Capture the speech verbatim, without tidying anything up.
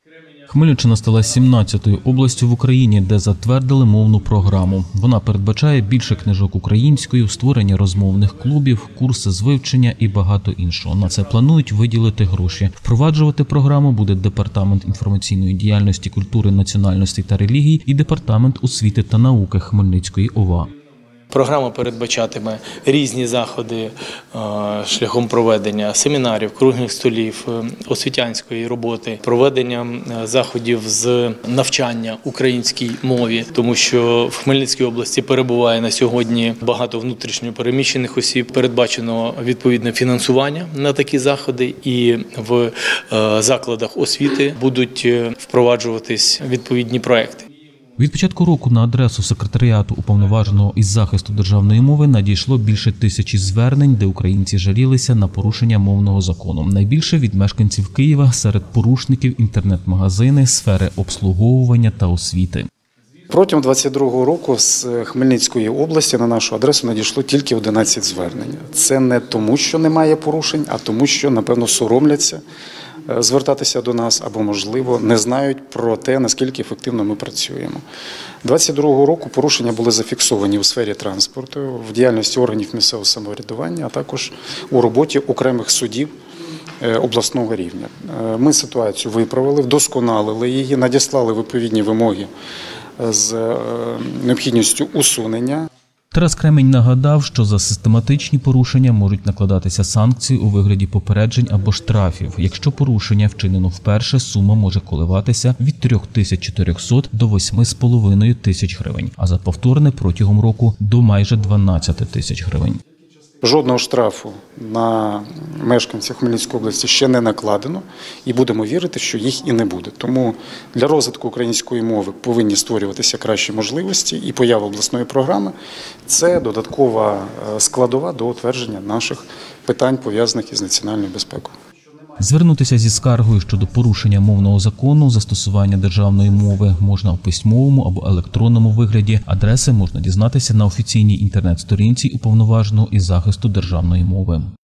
Хмельниччина стала сімнадцятою областю в Україні, де затвердили мовну програму. Вона передбачає більше книжок українською, створення розмовних клубів, курси з вивчення і багато іншого. На це планують виділити гроші. Впроваджувати програму буде Департамент інформаційної діяльності, культури, національності та релігій і Департамент освіти та науки Хмельницької ОВА. Програма передбачатиме різні заходи шляхом проведення семінарів, круглих столів, освітянської роботи, проведення заходів з навчання українській мові, тому що в Хмельницькій області перебуває на сьогодні багато внутрішньо переміщених осіб. Передбачено відповідне фінансування на такі заходи, і в закладах освіти будуть впроваджуватись відповідні проекти. Від початку року на адресу секретаріату уповноваженого із захисту державної мови надійшло більше тисячі звернень, де українці жалілися на порушення мовного закону. Найбільше від мешканців Києва, серед порушників інтернет-магазини, сфери обслуговування та освіти. Протягом двадцять другого року з Хмельницької області на нашу адресу надійшло тільки одинадцять звернень. Це не тому, що немає порушень, а тому, що, напевно, соромляться звертатися до нас або, можливо, не знають про те, наскільки ефективно ми працюємо. двадцять другого року порушення були зафіксовані у сфері транспорту, в діяльності органів місцевого самоврядування, а також у роботі окремих судів обласного рівня. Ми ситуацію виправили, вдосконалили її, надіслали відповідні вимоги з необхідністю усунення. Тарас Кремінь нагадав, що за систематичні порушення можуть накладатися санкції у вигляді попереджень або штрафів. Якщо порушення вчинено вперше, сума може коливатися від трьох тисяч чотирьохсот до восьми з половиною тисяч гривень, а за повторне протягом року до майже дванадцяти тисяч гривень. Жодного штрафу на мешканців Хмельницької області ще не накладено, і будемо вірити, що їх і не буде. Тому для розвитку української мови повинні створюватися кращі можливості, і поява обласної програми – це додаткова складова до утвердження наших питань, пов'язаних із національною безпекою. Звернутися зі скаргою щодо порушення мовного закону, застосування державної мови можна у письмовому або електронному вигляді. Адреси можна дізнатися на офіційній інтернет-сторінці уповноваженого із захисту державної мови.